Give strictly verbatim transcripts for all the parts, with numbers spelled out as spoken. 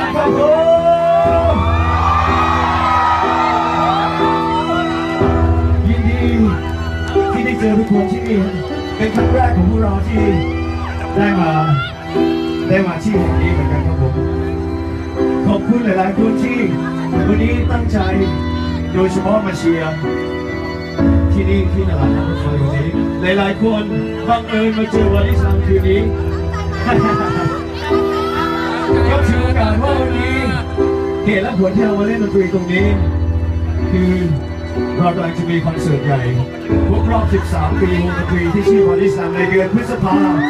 ดังๆครับผมยินดีที่ได้เจอทุกคนที่นี่เป็นครั้งแรกของพวกเราที่ได้มาได้มาที่แห่งนี้เหมือนกันครับผมขอบคุณหลายๆคนที่วันนี้ตั้งใจโดยเฉพาะมาเชียร์ที่นี่ที่ตลาดน้ำรถไฟวันนี้หลายๆคนบังเอิญมาเจอวันที่สามคืนนี้ก็ถือโอกาสว่าวันนี้เหตุและผลที่เรามาเล่นดนตรีตรงนี้คือเรากำลังจะมีคอนเสิร์ตใหญ่ครบรอบสิบสามปีวงดนตรีที่ชื่อวันที่สามในเดือนพฤษภาคม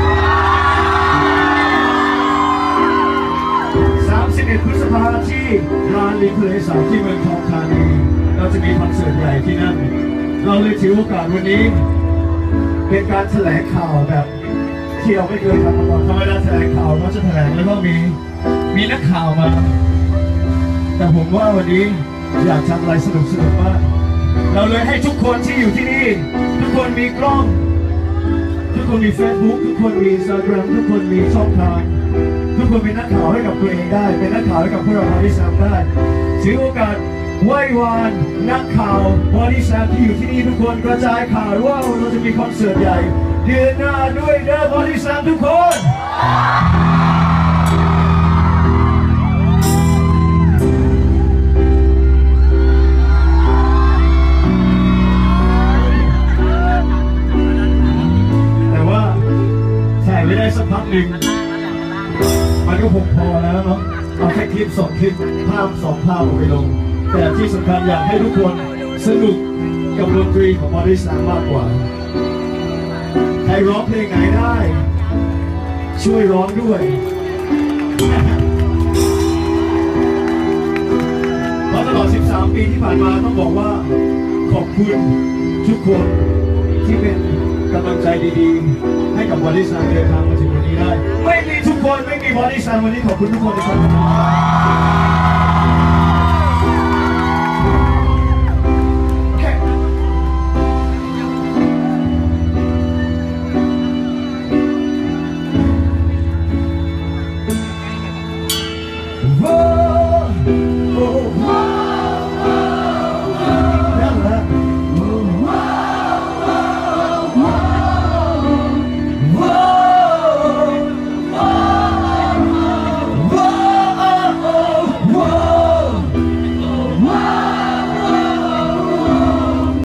สามสิบเอ็ดพฤษภาคมที่ลานริมทะเลสาบที่เมืองทองธานีเราจะมีคอนเสิร์ตใหญ่ที่นั่นเราเลยถือโอกาสวันนี้เป็นการแถลงข่าวแบบที่เราไม่เคยทำมาก่อนธรรมดาแถลงข่าวเราจะแถลงแล้วก็มีมีนักข่าวมาแต่ผมว่าวันนี้อยากทำอะไรสนุกสนุกมากเราเลยให้ทุกคนที่อยู่ที่นี่ทุกคนมีกล้องทุกคนมี Facebook ทุกคนมี Instagram ทุกคนมีช่องทางทุกคนเป็นนักข่าวให้กับตัวเองได้เป็นนักข่าวให้กับพวกเราบริษัทได้ถือโอกาสไหว้วานนักข่าวบริษัทที่อยู่ที่นี่ทุกคนกระจายข่าวว่าเราจะมีคอนเสิร์ตใหญ่เดือนหน้าด้วยเด้อบริษัททุกคนแต่ว่าถ่ายไม่ได้สักพักหนึ่งมันก็คงพอแล้วเนาะเอาแค่คลิปสองคลิปภาพสองภาพไปลงแต่ที่สำคัญอยากให้ทุกคนสนุกกับดนตรีของบริษัทมากกว่าใครร้องเพลงไหนได้ช่วยร้องด้วยเพราะตลอดสิบสามปีที่ผ่านมาต้องบอกว่าขอบคุณทุกคนที่เป็นกำลังใจดีๆให้กับบริษัทเดินทางมาถึงวันนี้ได้ไม่มีทุกคนไม่มีบริษัทวันนี้ขอบคุณทุกคนที่ทำ